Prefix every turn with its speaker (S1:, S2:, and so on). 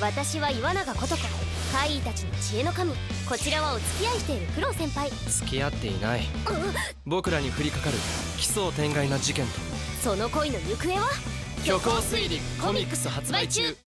S1: 私は岩永ことこ、怪異たちの知恵の神。こちらはお付き合いしているクロウ先輩。
S2: 付き合っていない。僕らに降りかかる奇想天外な事件と
S1: その恋の行方は。
S2: 虚構推理コミックス発売中。